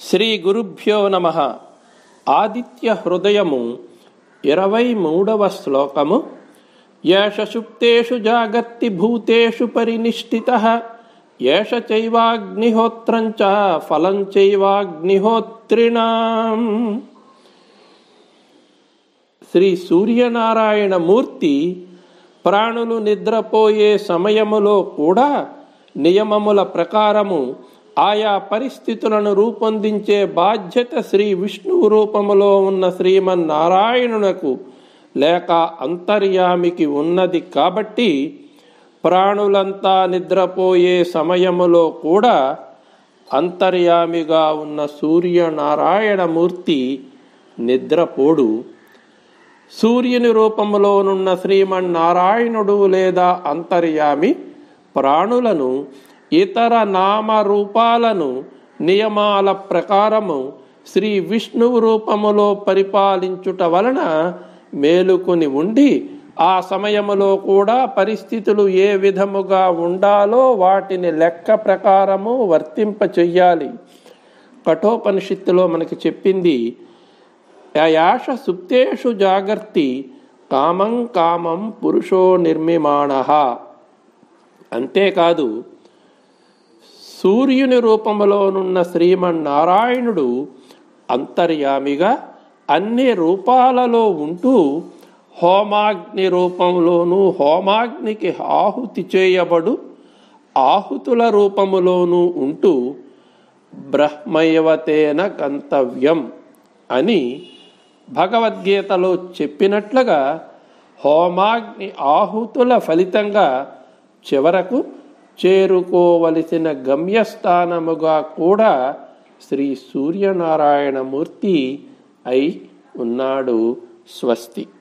శ్రీ గురుభ్యో నమః. ఆదిత్య హృదయము 23వ శ్లోకము. ఏష సుప్తేషు జాగర్తి భూతేషు పరినిష్ఠితః ఏష చైవాగ్నిహోత్రం చ ఫలం చైవాగ్నిహోత్రిణాం. శ్రీ సూర్యనారాయణ మూర్తి ప్రాణులు నిద్రపోయే సమయములో కూడా నియమముల ప్రకారము ఆయా పరిస్థితులను రూపొందించే బాధ్యత శ్రీ విష్ణువు రూపములో ఉన్న శ్రీమన్నారాయణునకు లేక అంతర్యామికి ఉన్నది. కాబట్టి ప్రాణులంతా నిద్రపోయే సమయములో కూడా అంతర్యామిగా ఉన్న సూర్యనారాయణ మూర్తి నిద్రపోడు. సూర్యుని రూపములోనున్న శ్రీమన్నారాయణుడు లేదా అంతర్యామి ప్రాణులను ఇతర నామరూపాలను నియమాల ప్రకారము శ్రీ విష్ణువు రూపములో పరిపాలించుట వలన మేలుకుని ఉండి ఆ సమయములో కూడా పరిస్థితులు ఏ విధముగా ఉండాలో వాటిని లెక్క ప్రకారము వర్తింప చెయ్యాలి. కఠోపనిషత్తులో మనకి చెప్పింది, యాష సుప్తేషు జాగర్తి కామం కామం పురుషో నిర్మిమాణః. అంతేకాదు, సూర్యుని రూపములోనున్న శ్రీమన్నారాయణుడు అంతర్యామిగా అన్ని రూపాలలో ఉంటూ హోమాగ్ని రూపంలోనూ హోమాగ్నికి ఆహుతి చేయబడు ఆహుతుల రూపములోనూ ఉంటూ బ్రహ్మైవతేన గంతవ్యం అని భగవద్గీతలో చెప్పినట్లుగా హోమాగ్ని ఆహుతుల ఫలితంగా చివరకు చేరుకోవలసిన గమ్యస్థానముగా కూడా శ్రీ సూర్యనారాయణ మూర్తి అయి ఉన్నాడు. స్వస్తి.